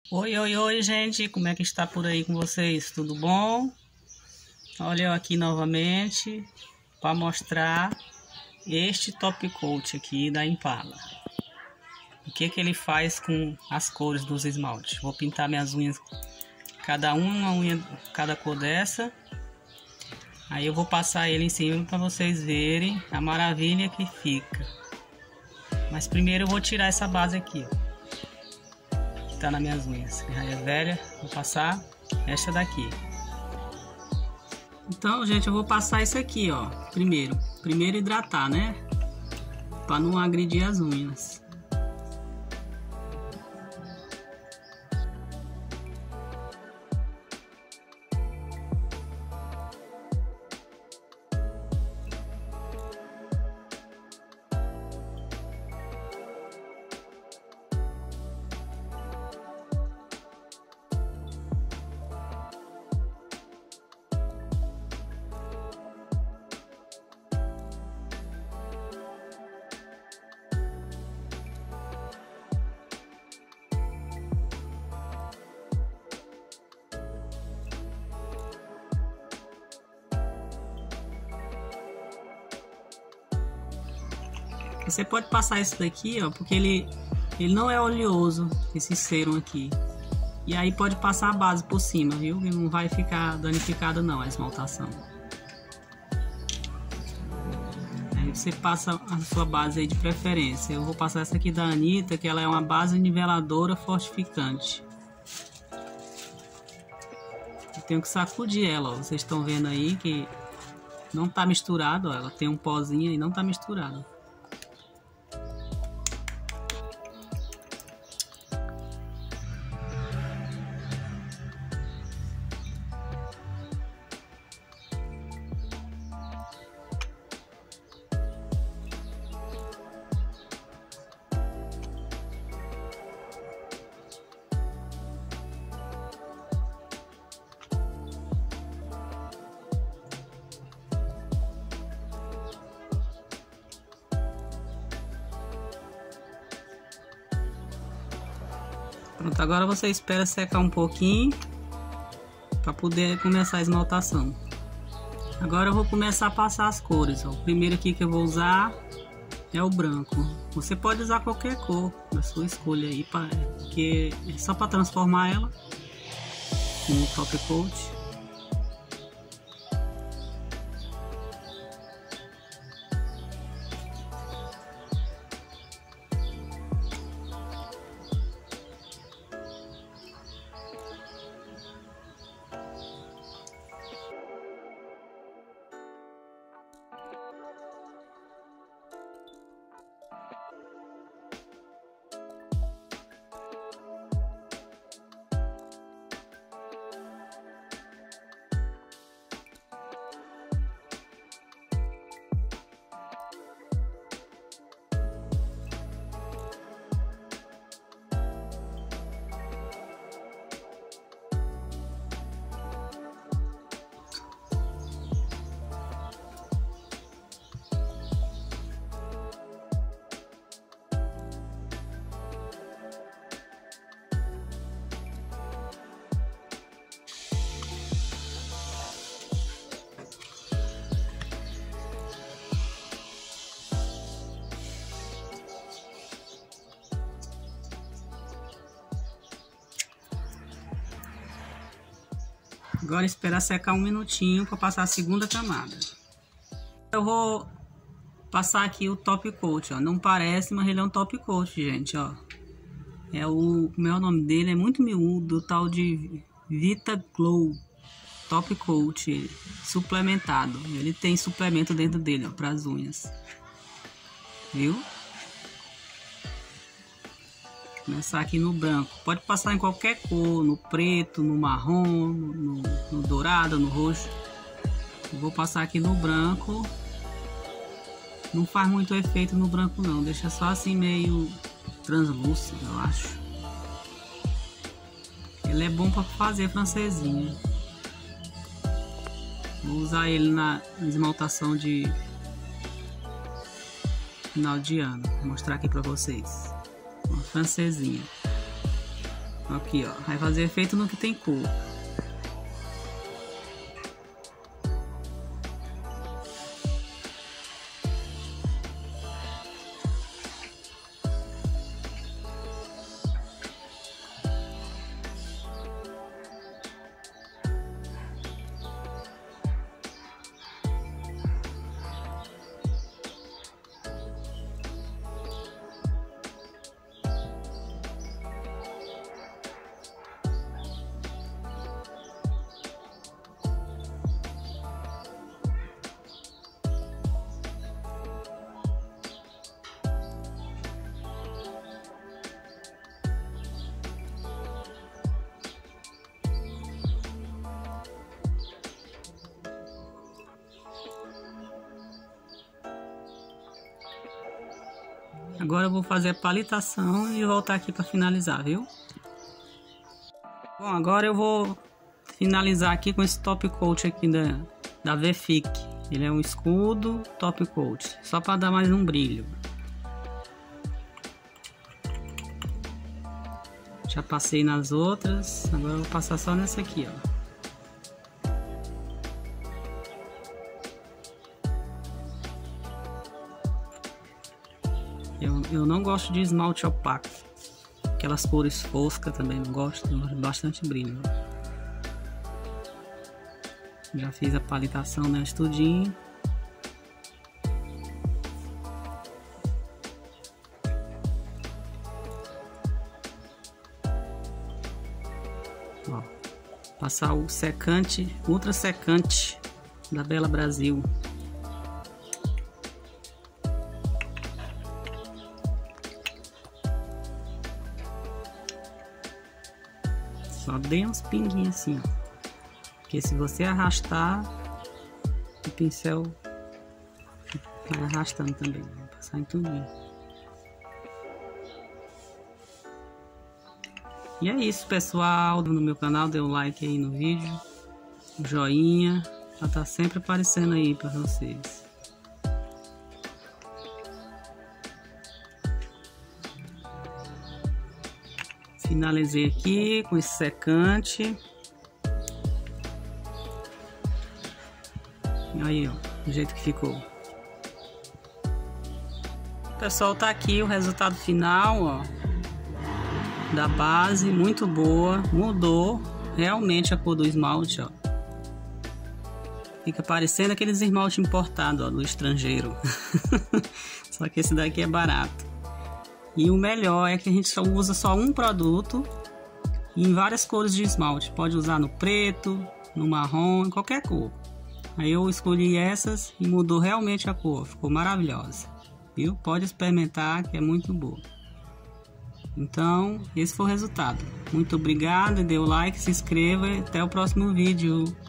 Oi, oi, oi, gente, como é que está por aí com vocês? Tudo bom? Olha eu aqui novamente para mostrar este top coat aqui da Impala. O que que ele faz com as cores dos esmaltes? Vou pintar minhas unhas, cada uma unha, cada cor dessa. Aí eu vou passar ele em cima para vocês verem a maravilha que fica. Mas primeiro eu vou tirar essa base aqui, ó, que tá nas minhas unhas, que já é velha. Vou passar essa daqui. Então, gente, eu vou passar isso aqui, ó. Primeiro hidratar, né? Para não agredir as unhas. Você pode passar isso daqui, ó, porque ele não é oleoso, esse serum aqui. E aí pode passar a base por cima, viu? E não vai ficar danificada não a esmaltação. Aí você passa a sua base aí de preferência. Eu vou passar essa aqui da Anitta, que ela é uma base niveladora fortificante. Eu tenho que sacudir ela, ó. Vocês estão vendo aí que não tá misturado, ó. Ela tem um pozinho e não tá misturado. Pronto, agora você espera secar um pouquinho para poder começar a esmaltação. Agora eu vou começar a passar as cores, ó. O primeiro aqui que eu vou usar é o branco. Você pode usar qualquer cor da sua escolha aí, porque é só para transformar ela no top coat. Agora esperar secar um minutinho para passar a segunda camada. Eu vou passar aqui o top coat, ó. Não parece, mas ele é um top coat, gente, ó. Como é o nome dele? É muito miúdo, o tal de Vita Glow Top Coat suplementado. Ele tem suplemento dentro dele, ó, para as unhas. Viu? Começar aqui no branco. Pode passar em qualquer cor, no preto, no marrom, no dourado, no roxo. Eu vou passar aqui no branco. Não faz muito efeito no branco não, deixa só assim meio translúcido, eu acho. Ele é bom para fazer francesinha. Vou usar ele na esmaltação de final de ano. Vou mostrar aqui para vocês. Uma francesinha. Aqui, ó, vai fazer efeito no que tem cor. Agora eu vou fazer a palitação e voltar aqui para finalizar, viu? Bom, agora eu vou finalizar aqui com esse top coat aqui da Vefic. Ele é um escudo top coat, só para dar mais um brilho. Já passei nas outras, agora eu vou passar só nessa aqui, ó. Eu não gosto de esmalte opaco. Aquelas cores foscas também não gosto, bastante brilho. Já fiz a palitação, né, tudinho. Ó, passar o secante, ultra secante da Bela Brasil. Só dei uns pinguinhos assim, ó. Porque se você arrastar, o pincel vai arrastando também. Vou passar em tudo. E é isso, pessoal. No meu canal, dê um like aí no vídeo, joinha, já tá sempre aparecendo aí para vocês. Finalizei aqui com esse secante. Aí, ó, o jeito que ficou. Pessoal, tá aqui o resultado final, ó, da base, muito boa. Mudou realmente a cor do esmalte, ó. Fica parecendo aqueles esmalte importado, ó, do estrangeiro. Só que esse daqui é barato. E o melhor é que a gente só usa só um produto em várias cores de esmalte. Pode usar no preto, no marrom, em qualquer cor. Aí eu escolhi essas e mudou realmente a cor. Ficou maravilhosa. Viu? Pode experimentar, que é muito boa. Então, esse foi o resultado. Muito obrigado, dê o like, se inscreva e até o próximo vídeo.